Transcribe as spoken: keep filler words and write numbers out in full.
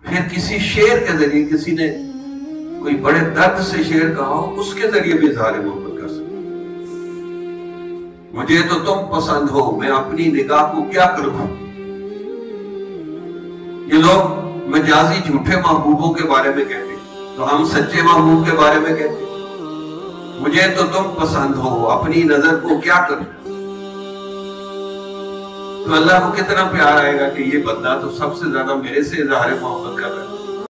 फिर किसी शेर के जरिए, किसी ने कोई बड़े दर्द से शेर कहा हो, उसके जरिए भी इजहार मोहब्बत कर सकते। मुझे तो तुम पसंद हो, मैं अपनी निगाह को क्या करूं। ये लोग मजाजी झूठे महबूबों के बारे में कहते हैं, तो हम सच्चे महबूब के बारे में कहते हैं, मुझे तो तुम पसंद हो, अपनी नजर को क्या करूं। तो अल्लाह को कितना प्यार आएगा कि ये बंदा तो सबसे ज्यादा मेरे से इजहार मोहब्बत कर रहा है।